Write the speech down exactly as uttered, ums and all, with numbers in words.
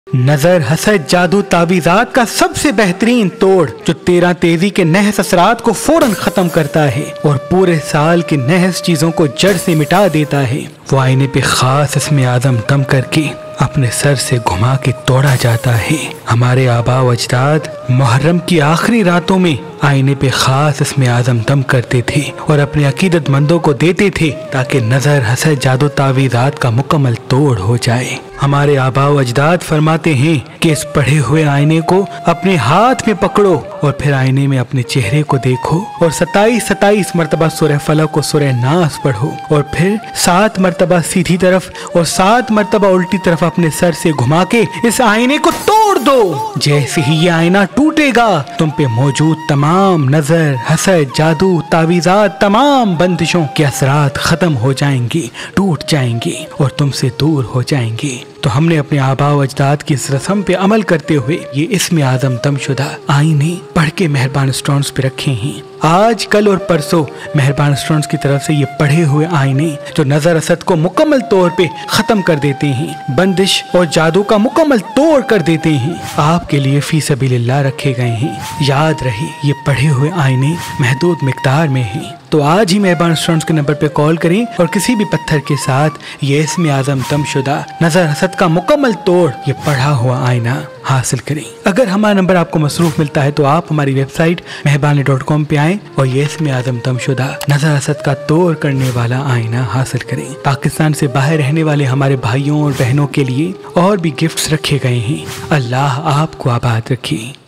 नजर, हसद, जादू, तावीज़ात का सबसे बेहतरीन तोड़ जो तेरह तेजी के नहस असरात को फौरन खत्म करता है और पूरे साल की नहस चीजों को जड़ से मिटा देता है। वो आईने पे खास इसमें आदम दम करके अपने सर से घुमा के तोड़ा जाता है। हमारे आबा व अजदाद मुहर्रम की आखिरी रातों में आईने पे खास इसमें आजम दम करते थे और अपने अकीदतमंदों को देते थे ताकि नजर, हसद, जादू, तावीज़ात का मुकम्मल तोड़ हो जाए। हमारे आबा व अजदाद फरमाते हैं कि इस पढ़े हुए आईने को अपने हाथ में पकड़ो और फिर आईने में अपने चेहरे को देखो और सताईस सताईस मरतबा सूरह फलक और सूरह नास पढ़ो और फिर सात मरतबा सीधी तरफ और सात मरतबा उल्टी तरफ अपने सर से घुमा के इस आईने को तोड़ दो। जैसे ही ये आईना टूटेगा तुम पे मौजूद तमाम नजर, हसद, जादू, तावीज़ात, तमाम बंदिशों के असरात खत्म हो जाएंगे, टूट जाएंगे और तुमसे दूर हो जाएंगे। तो हमने अपने आबा व अजदाद की इस रस्म पे अमल करते हुए ये इसमें आजम दमशुदा आईने पढ़ के मेहरबान स्टोन्स पे रखे हैं। आज, कल और परसों मेहरबान स्टोन्स की तरफ से ये पढ़े हुए आईने जो नजर, असद को मुकम्मल तौर पे खत्म कर देते हैं, बंदिश और जादू का मुकम्मल तोड़ कर देते हैं, आपके लिए फी सबीलिल्लाह रखे गए हैं। याद रहे ये पढ़े हुए आईने महदूद मिकदार में हैं। तो आज ही मेहरबान स्टोन्स के नंबर पे कॉल करें और किसी भी पत्थर के साथ ये इसमें आजम दमशुदा नजर, हसद का मुकम्मल तोड़ ये पढ़ा हुआ आईना हासिल करें। अगर हमारा नंबर आपको मसरूफ मिलता है तो आप हमारी वेबसाइट मेहरबानी डॉट कॉम पे आएं और ये इसमें आजम दमशुदा नजर, हसद का तोड़ करने वाला आईना हासिल करें। पाकिस्तान से बाहर रहने वाले हमारे भाइयों और बहनों के लिए और भी गिफ्ट्स रखे गए हैं। अल्लाह आपको आबाद रखे।